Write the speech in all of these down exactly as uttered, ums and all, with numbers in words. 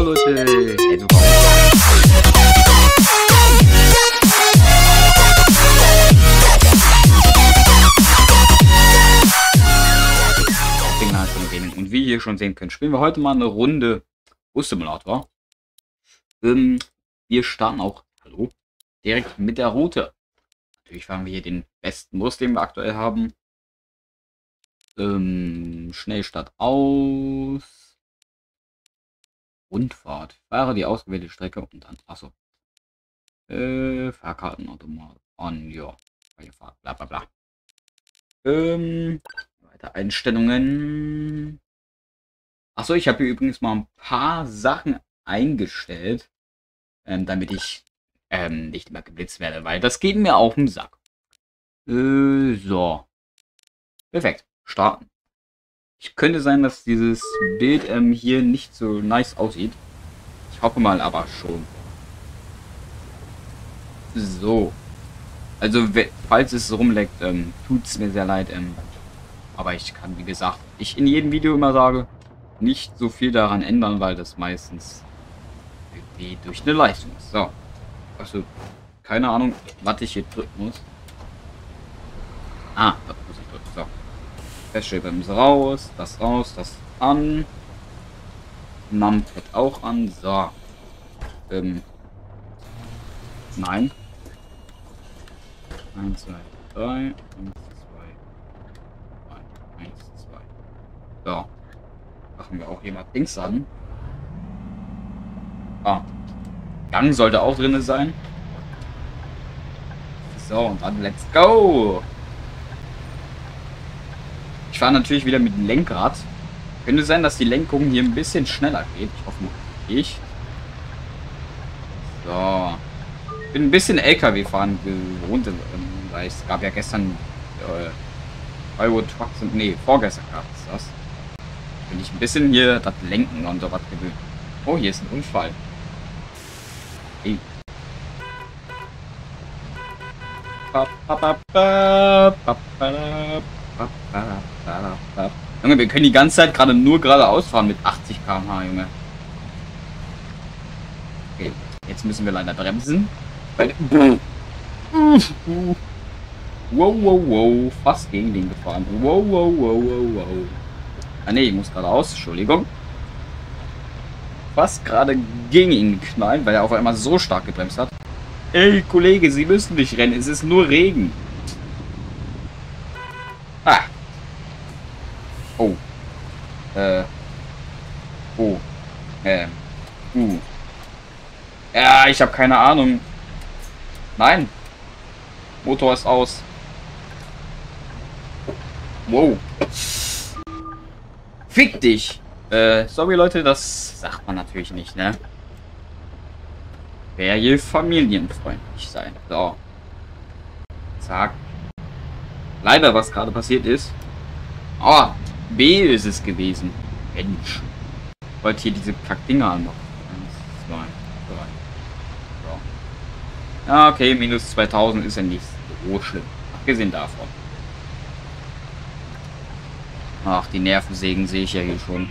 Hallo Leute, hey, du Und wie ihr schon sehen könnt, spielen wir heute mal eine Runde Bus Simulator. Ähm, wir starten auch, hallo, direkt mit der Route. Natürlich fahren wir hier den besten Bus, den wir aktuell haben. Ähm, Schnellstart aus. Rundfahrt. Fahre die ausgewählte Strecke und dann, achso. Äh, Fahrkartenautomat an, ja. Fahrt, bla bla bla. Ähm, weiter Einstellungen. Achso, ich habe hier übrigens mal ein paar Sachen eingestellt, ähm, damit ich ähm, nicht immer geblitzt werde, weil das geht mir auf den Sack. Äh, so. Perfekt. Starten. Ich könnte sein, dass dieses Bild ähm, hier nicht so nice aussieht. Ich hoffe mal aber schon. So. Also, falls es rumleckt, ähm, tut es mir sehr leid. Ähm, aber ich kann, wie gesagt, ich in jedem Video immer sage, nicht so viel daran ändern, weil das meistens irgendwie durch eine Leistung ist. So. Also, keine Ahnung, was ich hier drücken muss. Ah, das muss ich drücken. So. Feststellbremse raus, das raus, das an. Numpad auch an. So. Ähm. Nein. eins, zwei, drei. eins, zwei. eins, zwei. So. Machen wir auch hier mal Dings an. Ah. Gang sollte auch drin sein. So, und dann let's go! Ich fahre natürlich wieder mit dem Lenkrad. Könnte sein, dass die Lenkung hier ein bisschen schneller geht. Ich hoffe nicht. So. Ich bin ein bisschen L K W fahren gewohnt, weil es gab ja gestern äh, Euro Trucks und nee, vorgestern gab es das. Bin ich ein bisschen hier das Lenken und so was gewöhnt. Oh, hier ist ein Unfall. Hey. Junge, wir können die ganze Zeit gerade nur geradeaus fahren mit achtzig Kilometer pro Stunde, Junge. Okay, jetzt müssen wir leider bremsen. Wow, wow, wow. Fast gegen den gefahren. Wow, wow, wow, wow, wow. Ah ne, ich muss geradeaus. Entschuldigung. Fast gerade gegen ihn knallen, weil er auf einmal so stark gebremst hat. Ey, Kollege, Sie müssen nicht rennen. Es ist nur Regen. Ah. Oh. Äh. Oh. Ähm. Uh. Ja, ich habe keine Ahnung. Nein. Motor ist aus. Wow. Fick dich. Äh, sorry Leute, das sagt man natürlich nicht, ne? Wer hier familienfreundlich sein. So. Zack. Leider, was gerade passiert ist. Oh, B ist es gewesen. Mensch. Ich wollte hier diese Kackdinger anmachen. eins, zwei, drei. So. Ja, okay, minus zweitausend ist ja nicht so schlimm. Abgesehen davon. Ach, die Nervensägen sehe ich ja hier schon.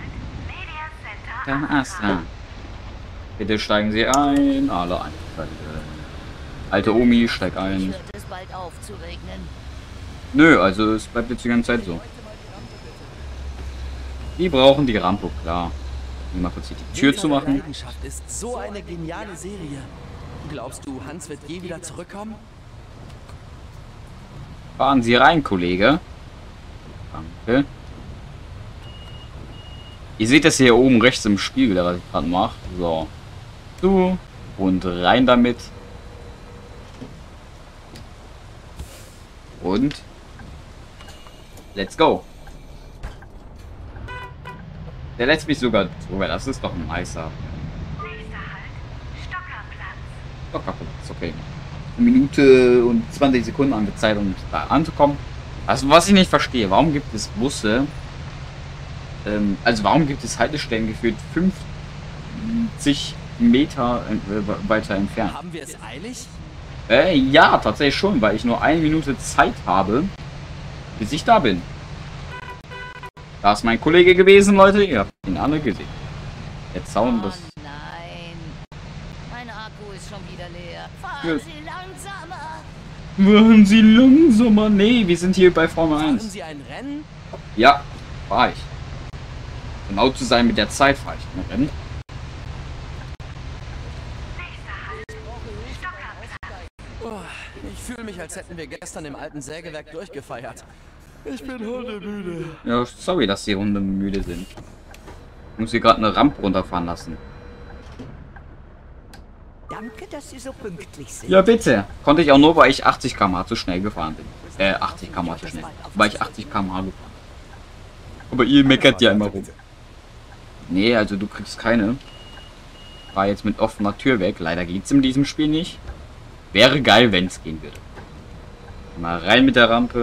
Da ist er. Bitte steigen Sie ein. Alle ein. Alte Omi, steig ein. Nö, also es bleibt jetzt die ganze Zeit so. Die brauchen die Rampe, klar. Um mal kurz die Tür zu machen. Ist so eine geniale Serie. Glaubst du, Hans wird je wieder zurückkommen? Fahren Sie rein, Kollege. Danke. Ihr seht das hier oben rechts im Spiegel, was ich gerade mache. So. So. Und rein damit. Und. Let's go. Der lässt mich sogar drüber. Das ist doch ein nicer. Stockerplatz, okay. Eine Minute und zwanzig Sekunden angezeigt, um da anzukommen. Also was ich nicht verstehe, warum gibt es Busse, ähm, also warum gibt es Haltestellen gefühlt fünfzig Meter äh, weiter entfernt? Haben wir es eilig? Äh, ja, tatsächlich schon, weil ich nur eine Minute Zeit habe, bis ich da bin. Da ist mein Kollege gewesen, Leute, ihr habt ihn alle gesehen. Der Zaun, Oh das... nein. Mein Akku ist schon wieder leer. Fahren Ja. Sie langsamer. Waren Sie langsamer? Nee, wir sind hier bei Formel Fahren eins. Sie ein Rennen? Ja, war ich. Genau zu sein mit der Zeit fahre ich ein Rennen. Oh, ich fühle mich, als hätten wir gestern im alten Sägewerk durchgefeiert. Ich bin hundemüde. Ja, sorry, dass die Hunde müde sind. Ich muss hier gerade eine Rampe runterfahren lassen. Danke, dass Sie so pünktlich sind. Ja, bitte. Konnte ich auch nur, weil ich achtzig Kilometer pro Stunde zu schnell gefahren bin. Äh, achtzig Kilometer pro Stunde zu schnell. Weil ich achtzig Kilometer pro Stunde gefahren bin. Aber ihr meckert ja immer rum. Nee, also du kriegst keine. War jetzt mit offener Tür weg. Leider geht's in diesem Spiel nicht. Wäre geil, wenn es gehen würde. Mal rein mit der Rampe.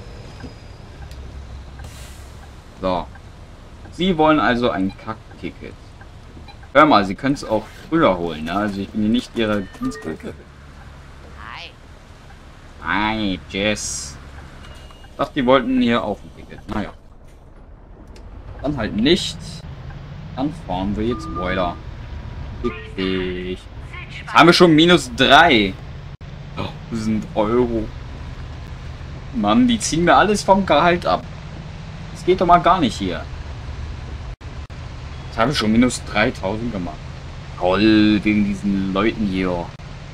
So. Sie wollen also ein Kack-Ticket. Hör mal, Sie können es auch früher holen, ne? Also ich bin hier nicht Ihre Dienstgruppe. Hi. Hi, Jess. Ich dachte, die wollten hier auch ein Ticket. Naja. Dann halt nicht. Dann fahren wir jetzt weiter. Richtig. Jetzt haben wir schon minus drei. Oh, das sind Euro. Mann, die ziehen mir alles vom Gehalt ab. Das geht doch mal gar nicht hier. Jetzt habe ich schon minus dreitausend gemacht. Toll, wegen diesen Leuten hier.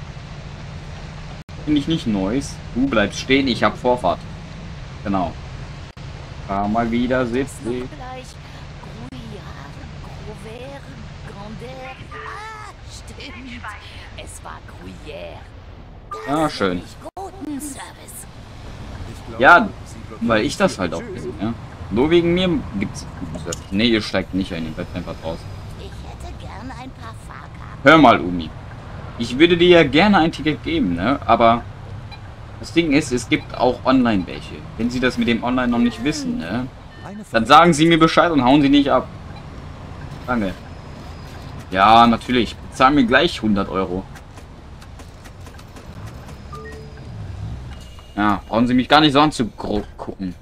Finde ich nicht neues. Du bleibst stehen, ich habe Vorfahrt. Genau. Fahr mal wieder sitzen. Noch gleich. Gruyère, Gruyère, Grandeur. Ah, stimmt. Es war Gruyère. Ja, schön. Guten Service. Ja, weil ich das halt auch bin, ja. Nur wegen mir gibt's. Ne, ihr steigt nicht ein, ihr bleibt einfach draußen. Ich hätte gern ein paar Fahrkarten. Hör mal, Umi. Ich würde dir ja gerne ein Ticket geben, ne? Aber das Ding ist, es gibt auch online welche. Wenn Sie das mit dem Online noch nicht wissen, ne? Dann sagen Sie mir Bescheid und hauen Sie nicht ab. Danke. Ja, natürlich. Bezahl mir gleich hundert Euro. Ja, brauchen Sie mich gar nicht so anzugucken.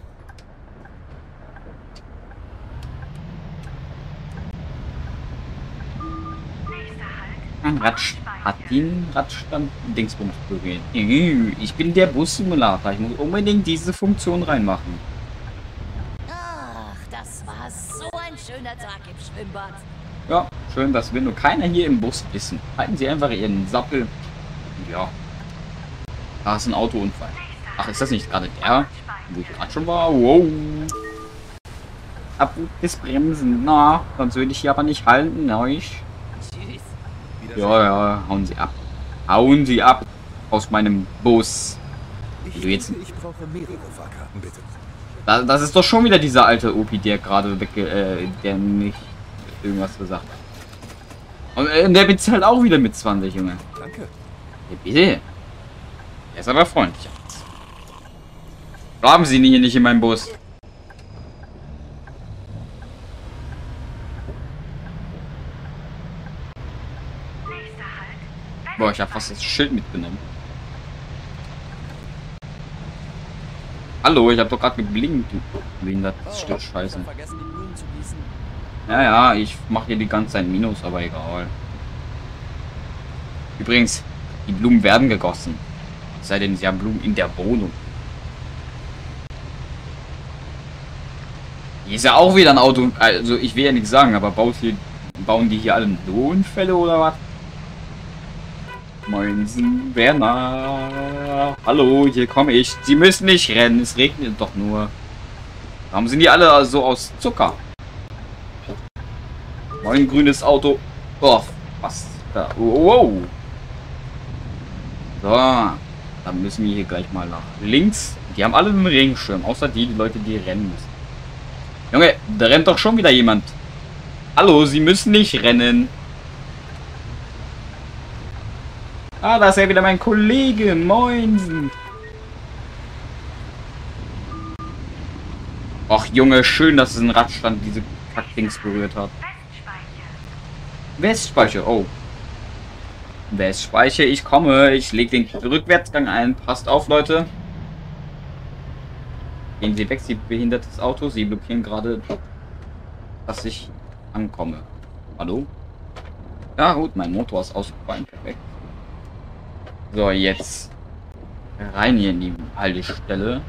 Ratsch, hat den Radstand Dingsbums berührt. Ich bin der Bus-Simulator. Ich muss unbedingt diese Funktion reinmachen. Ach, das war so ein schöner Tag im Schwimmbad. Ja, schön, das will nur keiner hier im Bus wissen. Halten Sie einfach Ihren Sappel. Ja. Da ist ein Autounfall. Ach, ist das nicht gerade der, wo ich gerade schon war? Wow. Abruptes Bremsen. Na, sonst würde ich hier aber nicht halten. Nein. Tschüss. Ja, ja, hauen Sie ab. Hauen Sie ab aus meinem Bus. Ich, Du jetzt- ich brauche mehrere Fahrkarten, bitte. Da, das ist doch schon wieder dieser alte Opi, der gerade weg, äh, der nicht irgendwas gesagt hat. Und äh, der bezahlt auch wieder mit zwanzig, Junge. Danke. Ja, bitte. Er ist aber freundlich. Haben Sie hier nicht in meinem Bus? Boah, ich habe fast das Schild mitgenommen. Hallo, ich habe doch gerade geblinkt, du behindertes Stück Scheiße. Ich hab vergessen, die Blumen zu gießen. Ja, ja, ich mache hier die ganze Zeit Minus, aber egal. Übrigens, die Blumen werden gegossen. Es sei denn, sie haben Blumen in der Wohnung. Hier ist ja auch wieder ein Auto. Also, ich will ja nichts sagen, aber baut hier, bauen die hier alle Unfälle oder was? Moinsen, Werner. Hallo, hier komme ich. Sie müssen nicht rennen, es regnet doch nur. Warum sind die alle so aus Zucker? Moin, grünes Auto. Oh, was? Da? Wow. So, dann müssen wir hier gleich mal nach links. Die haben alle einen Regenschirm, außer die, die Leute, die rennen müssen. Junge, da rennt doch schon wieder jemand. Hallo, Sie müssen nicht rennen. Ah, da ist ja wieder mein Kollege. Moinsen. Ach, Junge, schön, dass es ein Radstand diese Kackdings berührt hat. Westspeicher, oh. Westspeicher, ich komme. Ich lege den Rückwärtsgang ein. Passt auf, Leute. Gehen Sie weg, Sie behindertes Auto. Sie blockieren gerade, dass ich ankomme. Hallo? Ja gut, mein Motor ist ausgefallen. Perfekt. So, jetzt rein hier in die Haltestelle.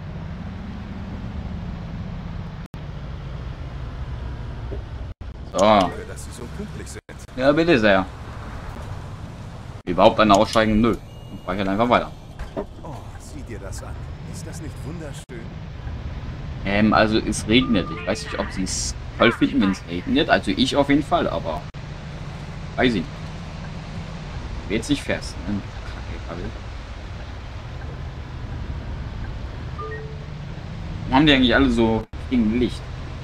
So. Danke, dass Sie so pünktlich sind. Ja, bitte sehr. Überhaupt eine aussteigen? Nö. Dann fahr ich halt einfach weiter. Oh, sieh dir das an. Ist das nicht wunderschön? Ähm, also es regnet. Ich weiß nicht, ob sie es toll finden, wenn es regnet. Also ich auf jeden Fall, aber weiß ich nicht. Jetzt nicht fest. Ne? Kacke, warum haben die eigentlich alle so gegen Licht?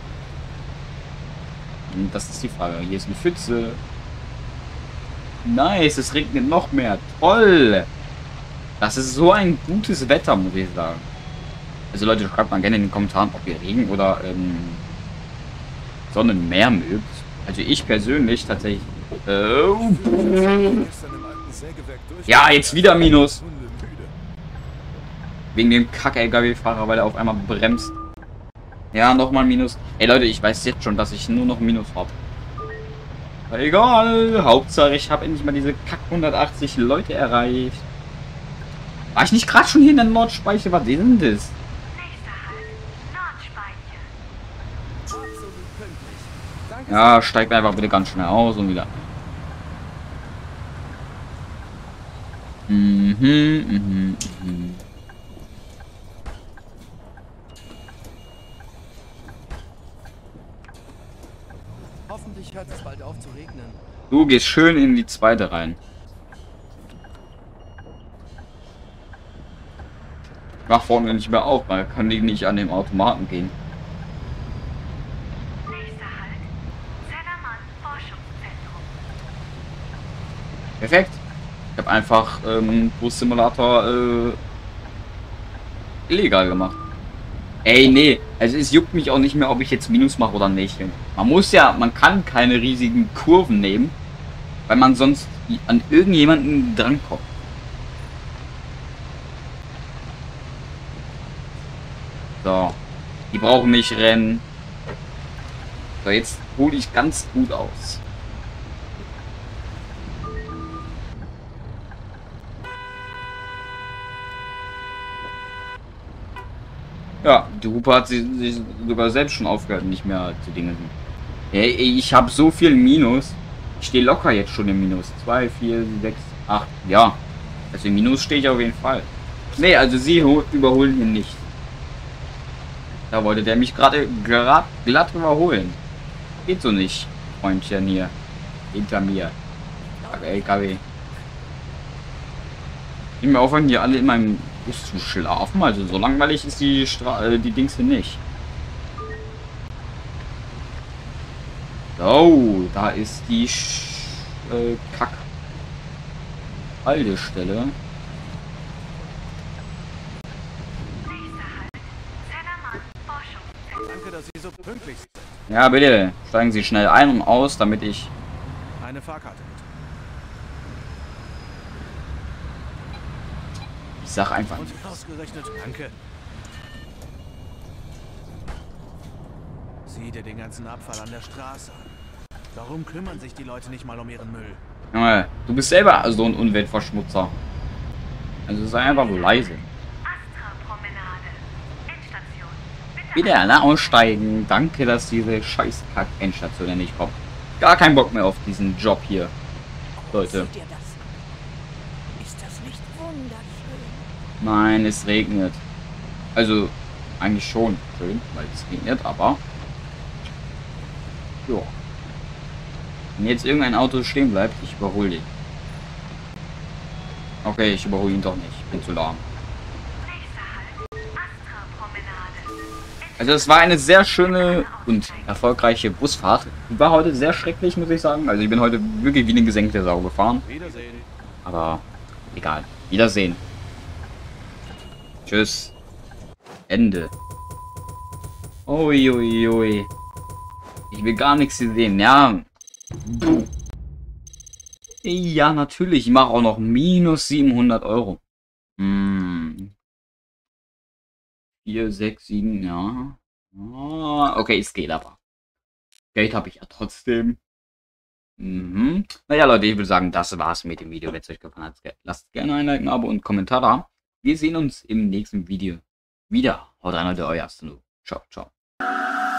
Und das ist die Frage. Hier ist eine Pfütze. Nice, es regnet noch mehr. Toll. Das ist so ein gutes Wetter, muss ich sagen. Also Leute, schreibt mal gerne in den Kommentaren, ob ihr Regen oder ähm, Sonne mehr mögt. Also ich persönlich tatsächlich... Äh, ja, jetzt wieder Minus. Wegen dem Kack-L K W-Fahrer, weil er auf einmal bremst. Ja, nochmal Minus. Ey Leute, ich weiß jetzt schon, dass ich nur noch Minus habe. Egal. Hauptsache, ich habe endlich mal diese Kack hundertachtzig Leute erreicht. War ich nicht gerade schon hier in der Nordspeiche? Was ist denn das? Ja, steigt einfach bitte ganz schnell aus und wieder. Mhm, mhm, mhm. Hoffentlich hört es bald auf zu regnen. Du gehst schön in die zweite rein. Mach vorne nicht mehr auf, weil kann die nicht an dem Automaten gehen. Perfekt. Ich habe einfach ähm, Bus Simulator äh, illegal gemacht. Ey, nee. Also es juckt mich auch nicht mehr, ob ich jetzt Minus mache oder nicht. Man muss ja, man kann keine riesigen Kurven nehmen, weil man sonst an irgendjemanden drankommt. So. Die brauchen nicht rennen. So, jetzt hole ich ganz gut aus. Ja, die Hupe hat sich sogar selbst schon aufgehört, nicht mehr zu dingen. Hey, ich habe so viel Minus. Ich stehe locker jetzt schon im Minus. zwei, vier, sechs, acht. Ja. Also im Minus stehe ich auf jeden Fall. Nee, also sie überholen hier nicht. Da wollte der mich gerade glatt überholen. Geht so nicht, Freundchen hier. Hinter mir. L K W. Ich mir aufhören, hier alle in meinem Bus zu schlafen. Also so langweilig ist die Stra äh, die Dings hier nicht. So, da ist die Sch äh, Kack Haltestelle. Danke, dass Sie so pünktlich sind. Ja, bitte. Steigen Sie schnell ein und aus, damit ich... Eine Fahrkarte bitte. Ich sag einfach... Und ausgerechnet, danke. Sieh dir den ganzen Abfall an der Straße an. Warum kümmern sich die Leute nicht mal um ihren Müll? Junge, du bist selber so ein Umweltverschmutzer. Also sei einfach leise. Bitte alle aussteigen. Danke, dass diese scheiß Kack-Endstation nicht kommt. Gar keinen Bock mehr auf diesen Job hier. Leute. Seht ihr das? Ist das nicht wunderschön? Nein, es regnet. Also, eigentlich schon schön, weil es regnet, aber... Ja. Wenn jetzt irgendein Auto stehen bleibt, ich überhole den. Okay, ich überhole ihn doch nicht. Ich bin zu lahm. Also es war eine sehr schöne und erfolgreiche Busfahrt. Die war heute sehr schrecklich, muss ich sagen. Also ich bin heute wirklich wie eine gesenkte Sau gefahren. Wiedersehen. Aber egal. Wiedersehen. Tschüss. Ende. Uiuiui. Ui, ui. Ich will gar nichts sehen. Ja. Ja, natürlich. Ich mache auch noch minus siebenhundert Euro. Hm. vier, sechs, sieben, ja. Ah, okay, es geht aber. Geld habe ich ja trotzdem. Mhm. Naja, Leute, ich würde sagen, das war's mit dem Video. Wenn es euch gefallen hat, lasst gerne ein Like, ein Abo und einen Kommentar da. Wir sehen uns im nächsten Video wieder. Haut rein, Leute, euer Astro. Ciao, ciao.